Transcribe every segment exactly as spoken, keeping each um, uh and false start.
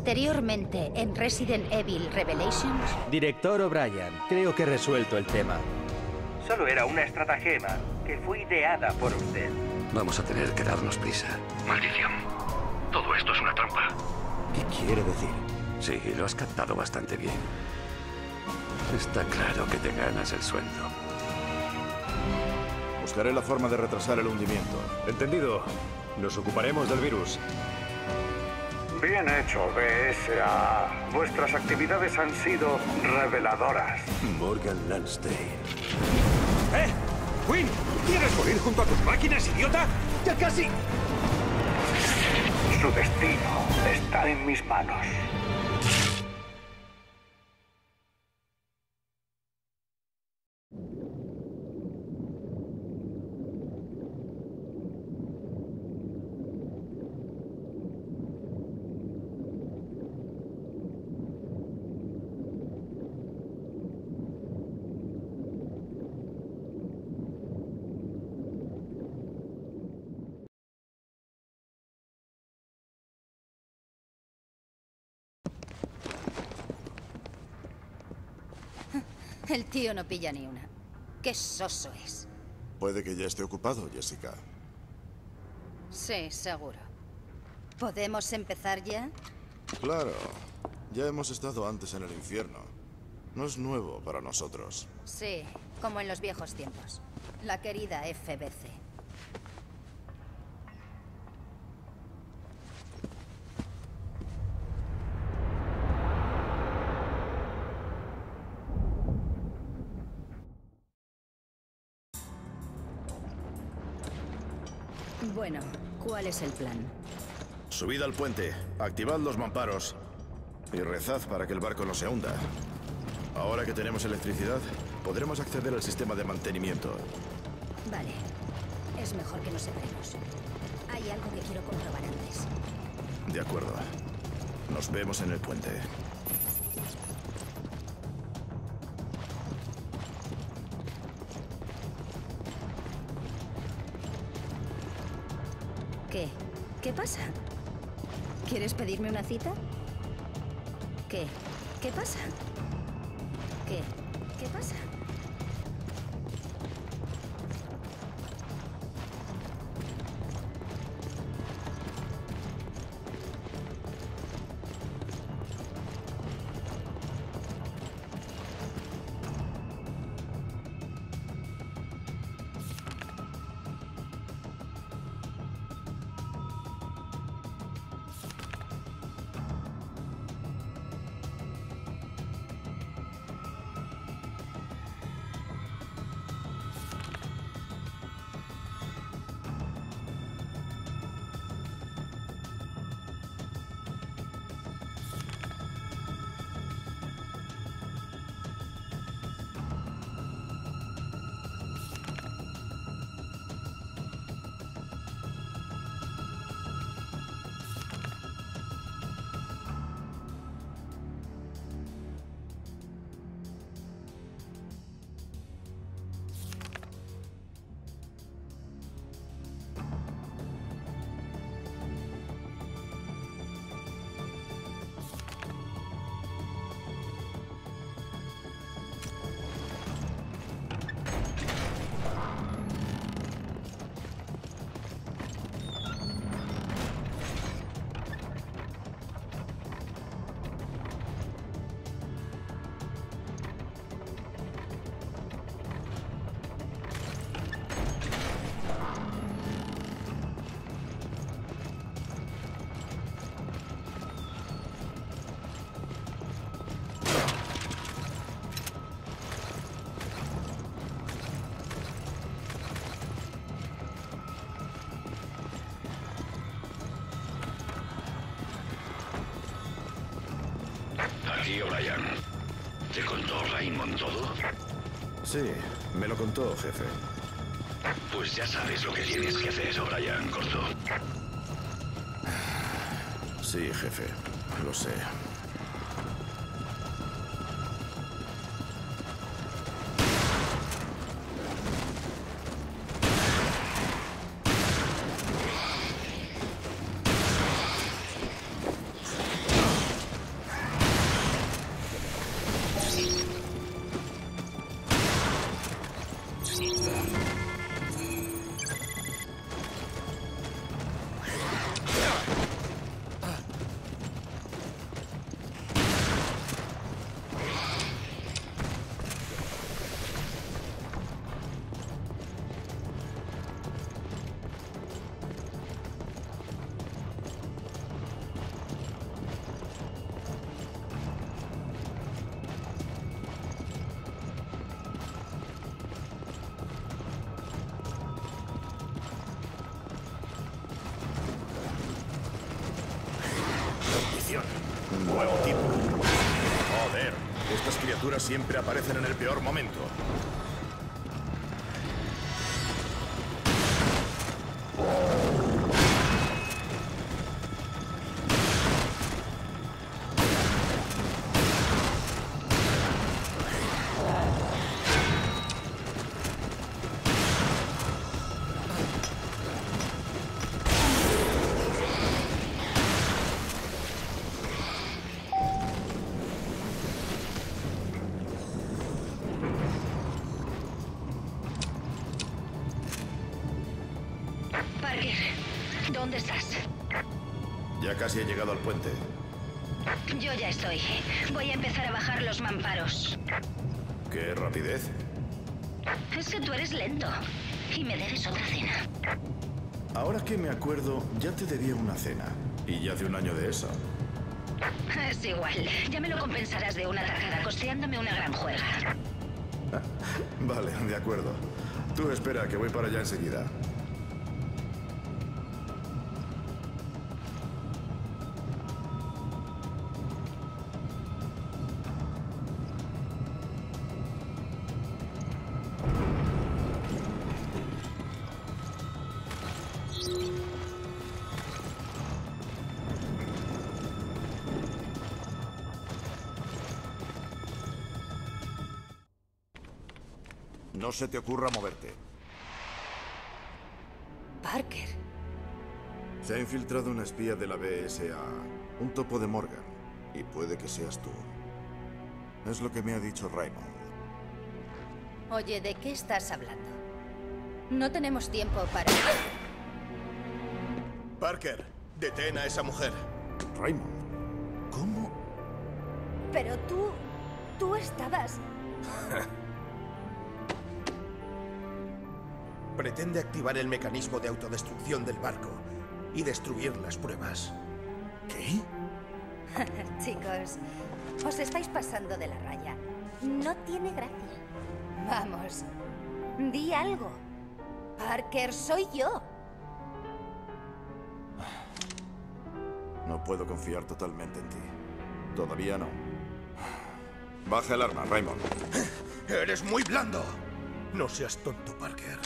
Anteriormente, en Resident Evil Revelations... Director O'Brien, creo que he resuelto el tema. Solo era una estratagema que fue ideada por usted. Vamos a tener que darnos prisa. Maldición. Todo esto es una trampa. ¿Qué quiere decir? Sí, lo has captado bastante bien. Está claro que te ganas el sueldo. Buscaré la forma de retrasar el hundimiento. Entendido. Nos ocuparemos del virus. Bien hecho, B S A. Vuestras actividades han sido reveladoras. Morgan Lansdale. ¡Eh! ¡Quinn! ¿Quieres morir junto a tus máquinas, idiota? ¡Ya casi! Su destino está en mis manos. El tío no pilla ni una. Qué soso es. Puede que ya esté ocupado, Jessica. Sí, seguro. ¿Podemos empezar ya? Claro. Ya hemos estado antes en el infierno. No es nuevo para nosotros. Sí, como en los viejos tiempos. La querida F B C. Bueno, ¿cuál es el plan? Subid al puente, activad los mamparos y rezad para que el barco no se hunda. Ahora que tenemos electricidad, podremos acceder al sistema de mantenimiento. Vale. Es mejor que nos separemos. Hay algo que quiero comprobar antes. De acuerdo. Nos vemos en el puente. ¿Qué? ¿Qué pasa? ¿Quieres pedirme una cita? ¿Qué? ¿Qué pasa? ¿Qué? ¿Qué pasa? Aquí, O'Brien. ¿Te contó Raymond todo? Sí, me lo contó, jefe. Pues ya sabes lo que tienes que hacer, O'Brien, corto. Sí, jefe. Lo sé. Nuevo tipo. Joder, estas criaturas siempre aparecen en el peor momento. ¿Dónde estás? Ya casi he llegado al puente. Yo ya estoy. Voy a empezar a bajar los mamparos. ¿Qué rapidez? Es que tú eres lento. Y me debes otra cena. Ahora que me acuerdo, ya te debía una cena. Y ya hace un año de eso. Es igual. Ya me lo compensarás de una tacada costeándome una gran juerga. Vale, de acuerdo. Tú espera, que voy para allá enseguida. No se te ocurra moverte. Parker. Se ha infiltrado una espía de la B S A, un topo de Morgan, y puede que seas tú. Es lo que me ha dicho Raymond. Oye, ¿de qué estás hablando? No tenemos tiempo para... Parker, detén a esa mujer. Raymond, ¿cómo? Pero tú... tú estabas... Pretende activar el mecanismo de autodestrucción del barco y destruir las pruebas. ¿Qué? Chicos, os estáis pasando de la raya. No tiene gracia. Vamos, di algo. Parker, soy yo. No puedo confiar totalmente en ti. Todavía no. Baja el arma, Raymond. ¡Eres muy blando! No seas tonto, Parker.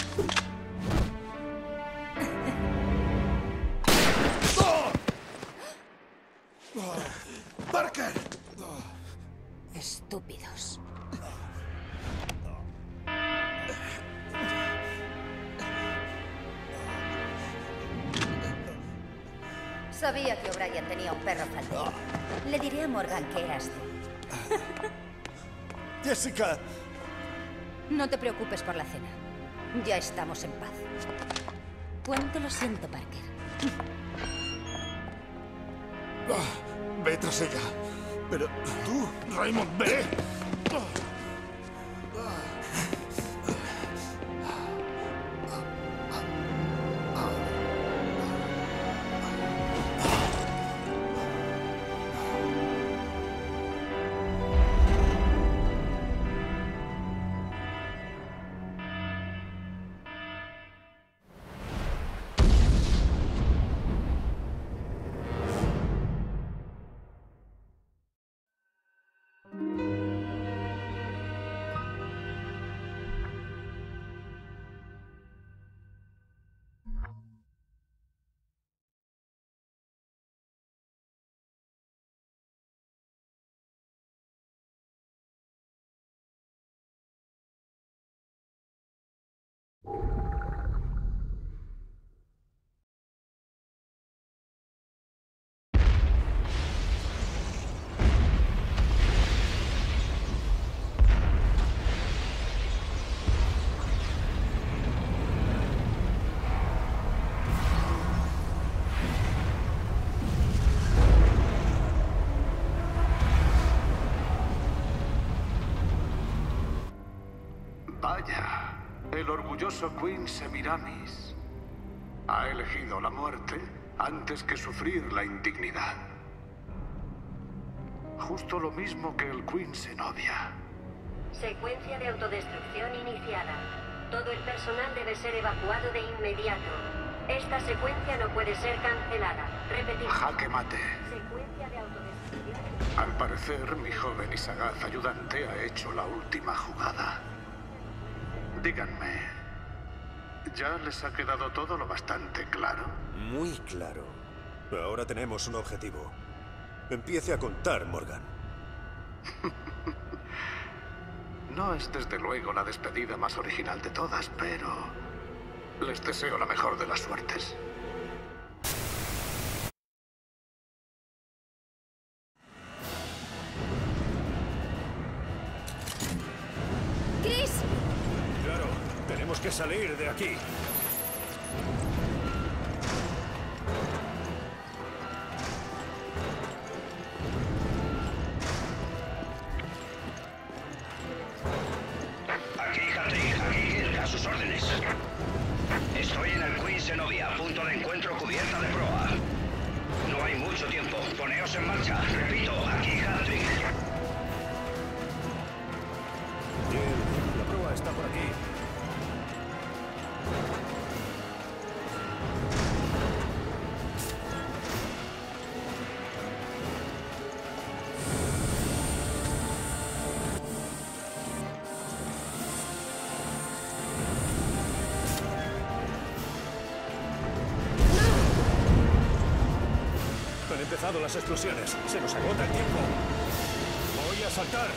¡Parker! Estúpidos. Sabía que O'Brien tenía un perro faldero. Le diré a Morgan que eras tú. ¡Jessica! No te preocupes por la cena. Ya estamos en paz. Cuánto lo siento, Parker. Oh, ve tras ella. Pero tú, Raymond, ve. Vaya, el orgulloso Queen Semiramis ha elegido la muerte antes que sufrir la indignidad. Justo lo mismo que el Queen Zenobia. Secuencia de autodestrucción iniciada. Todo el personal debe ser evacuado de inmediato. Esta secuencia no puede ser cancelada. Repetimos. Jaque mate. Secuencia de autodestrucción. Al parecer, mi joven y sagaz ayudante ha hecho la última jugada. Díganme, ¿ya les ha quedado todo lo bastante claro? Muy claro. Ahora tenemos un objetivo. Empiece a contar, Morgan. No es desde luego la despedida más original de todas, pero les deseo la mejor de las suertes. ¡Chris! Claro, tenemos que salir de aquí. Aquí, Hattrick, aquí, a sus órdenes. Estoy en el Queen Zenobia, punto de encuentro cubierta de proa. No hay mucho tiempo, poneos en marcha. Repito, aquí, Hattrick. Jill, la proa está por aquí. Han empezado las explosiones. Se nos agota el tiempo. Voy a saltar.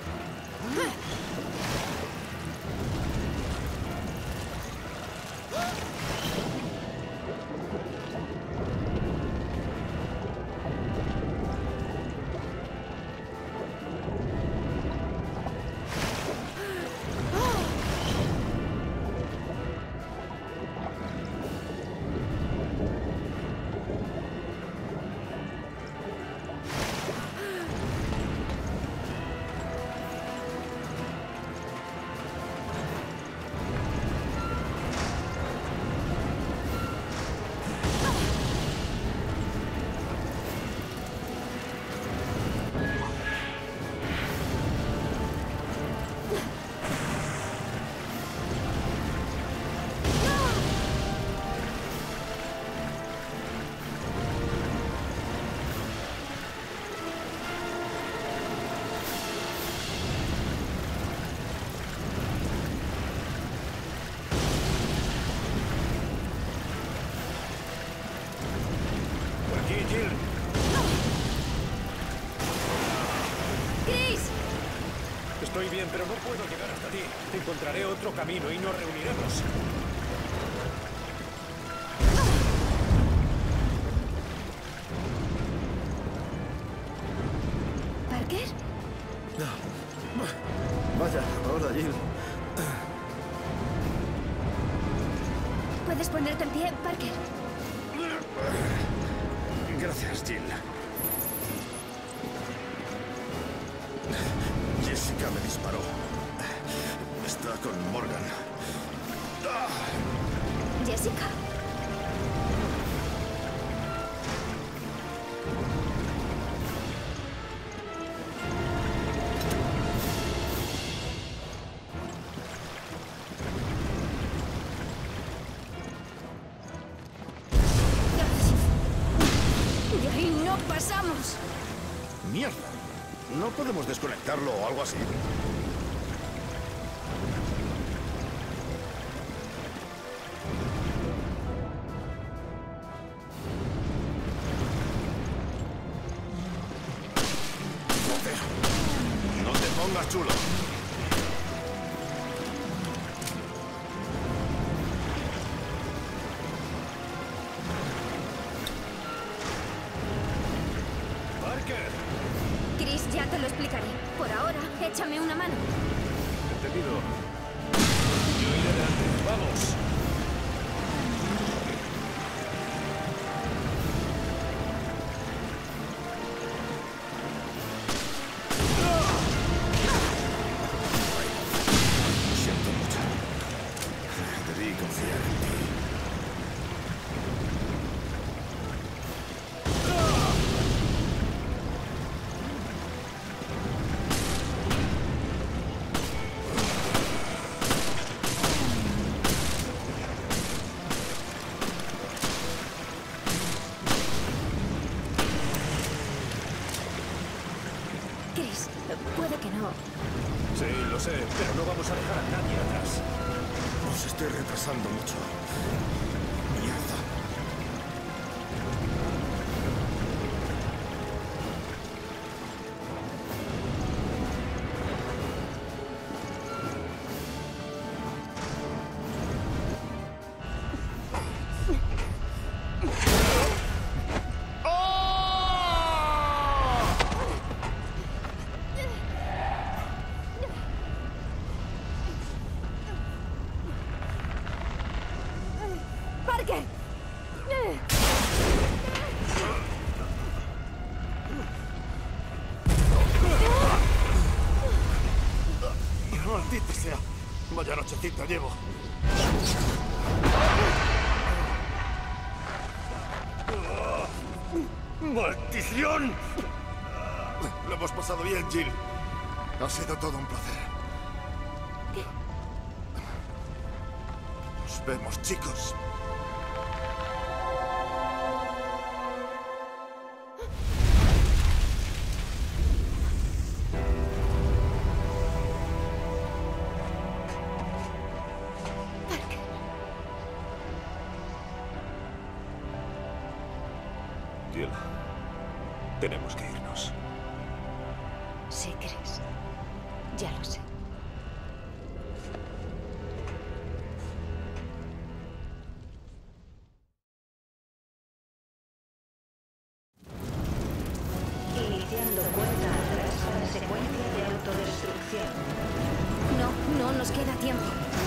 Estoy bien, pero no puedo llegar hasta ti. Encontraré otro camino y nos reuniremos. ¿Parker? No. Vaya, hola, Jill. ¿Puedes ponerte en pie, Parker? Gracias, Jill. Jessica me disparó. Está con Morgan. ¿Jessica? De ahí no pasamos. ¡Mierda! ¿No podemos desconectarlo o algo así? No te pongas chulo. ¡Parker! Chris, ya te lo explicaré. Por ahora, échame una mano. Entendido. Yo iré delante. ¡Vamos! Siento mucho. Debí confiar en ti. Lo sé, pero no vamos a dejar a nadie atrás. Os estoy retrasando mucho. Mierda. ¡Parker! ¡Maldita sea! Vaya nochecita llevo. ¡Maldición! Lo hemos pasado bien, Jill. Ha sido todo un placer. ¿Qué? Nos vemos, chicos. Jill, tenemos que irnos. Sí, Chris. Ya lo sé. Iniciando cuenta atrás para secuencia de autodestrucción. No, no nos queda tiempo.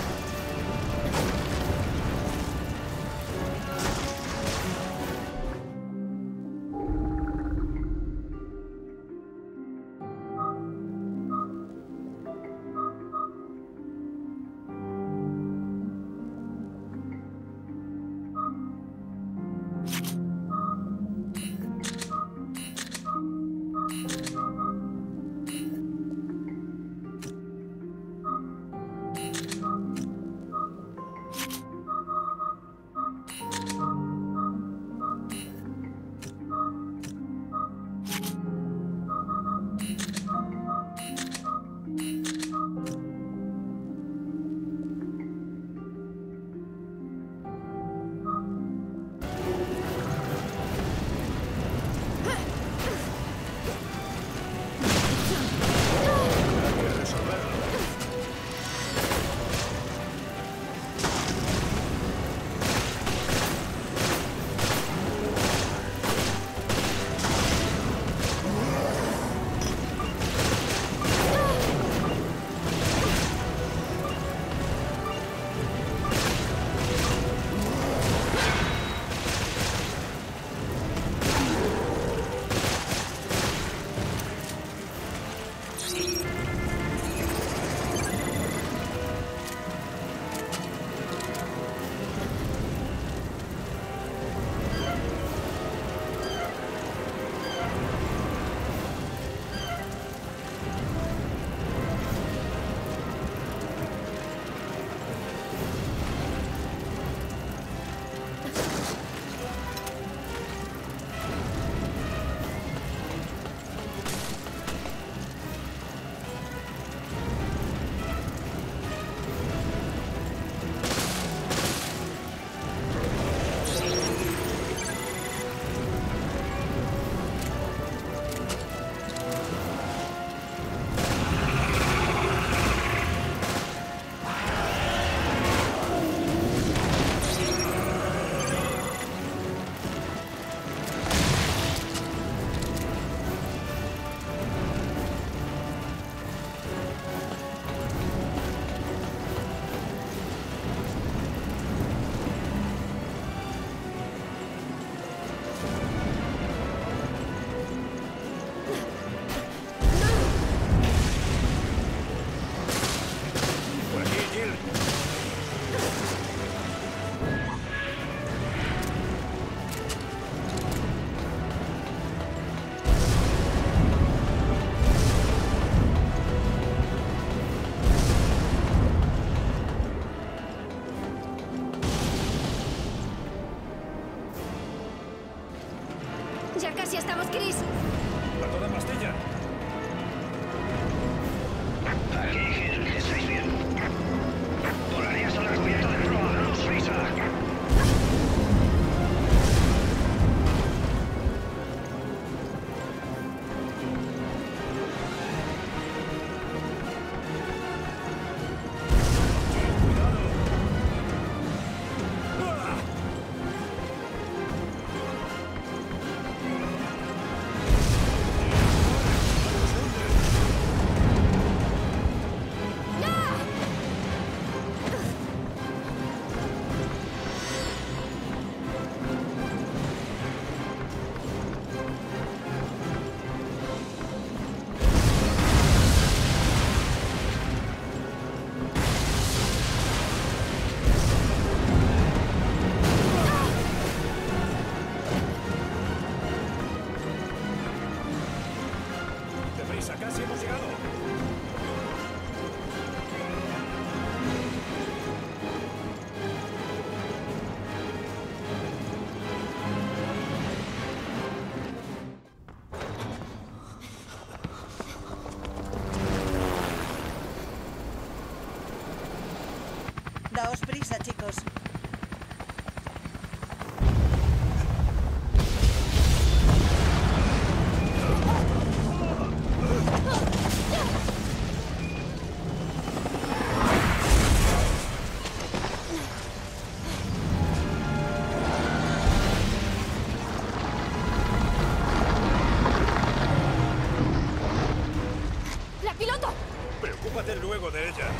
Ya casi estamos, Chris. ¡A toda pastilla! Aquí, Gil. de ella.